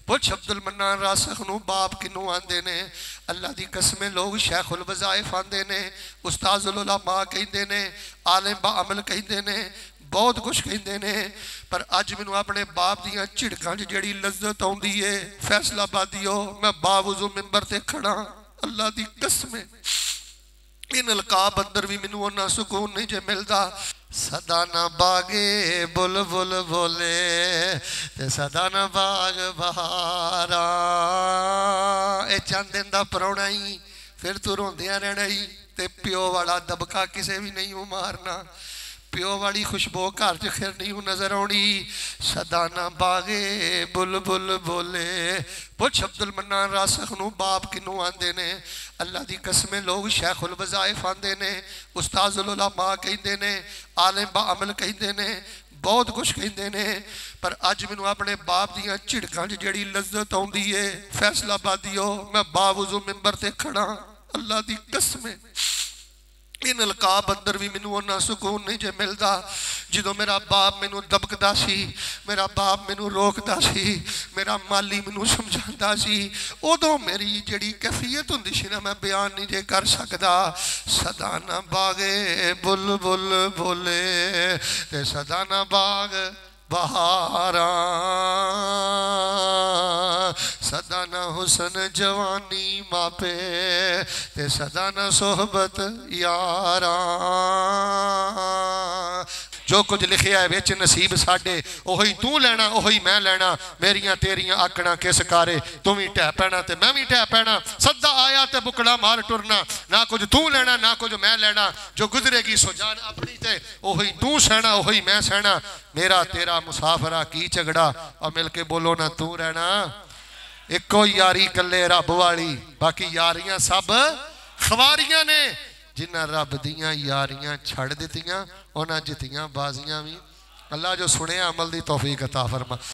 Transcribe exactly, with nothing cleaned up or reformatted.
पुछ अब्दुल मन्नान रासिख नूं बाप किनू आंदे ने? अल्लाह दी कसमें लोग शेखुल वज़ाइफ आंदे ने, उस्ताजुल उलमा कहंदे ने, आलिम बा अमल कहंदे ने, बहुत कुछ कहंदे ने। पर अज मैनू अपने बाप दियां झिड़कां च जिहड़ी लज्जत आउंदी है फैसलाबादियो, मैं बावजू मिंबर ते खड़ा अल्लाह दी कसमें इन अलकाब अंदर भी मैनू उन्ना सुकून नहीं जे मिलता। सदा ना बागे बुल बुल बोले ते सदा ना बाग बहारा, ए चंद दिन दा परौना ही फिर तू रोंदियां रहना ही, ते प्यो वाला दबका किसे भी नहीं मारना, प्यो वाली खुशबू घर च फिर नहीं नजर आनी। सदा ना बागे बुल बुल बोले। पुछ अब्दुल मन्नान रासिख नूं बाप किनू आंदे ने? अल्लाह दी कसमें लोग शेखुल वज़ाइफ आंदे ने, उस्ताजुल उलमा कहंदे ने, आलिम बा अमल कहंदे ने, बहुत कुछ कहंदे ने। पर अज मैनू अपने बाप दियां झिड़कां च जिहड़ी लज्जत आउंदी है फैसलाबादियो, मैं बावजू मिंबर ते खड़ा अल्लाह दी कसमें इन अलकाब अंदर भी मैनू उन्ना सुकून नहीं जे मिलता। जो मेरा बाप मैनू दबकदा सी, मेरा बाप मैनू रोकदा सी, मेरा माली मैनू समझांदा सी, उदों मेरी जिहड़ी कैफियत हुंदी सी ना, मैं बयान नहीं जे कर सकदा। सदा ना बागे बुल बुल बोले ते सदा ना बाग बहारा, सदा ना हुसन जवानी मापे ते सदा ना सोहबत यारा। जो कुछ लिखिया है बिच नसीब साडे, ओही तू लेना ओही मैं लेना, मेरिया तेरिया आकड़ा किस कारे, तू भी ढह पैना ते मैं भी ढह पैना, सदा आया ते बुकड़ा मार टुरना, ना कुछ तू लेना ना कुछ मैं लेना, जो गुजरेगी सो जान अपनी ते ओही तू सहना ओही मैं सहना, मेरा तेरा मुसाफरा की झगड़ा, और मिल के बोलो ना तू रहना। एको यारी कले रब वाली, बाकी यारियां सब खवारियां ने, जिन्ना रब दियां यारियां छड़ दित्तियां उन्हां जित्तियां बाजियां भी। अल्लाह जो सुने अमल दी तौफीक अता फरमा।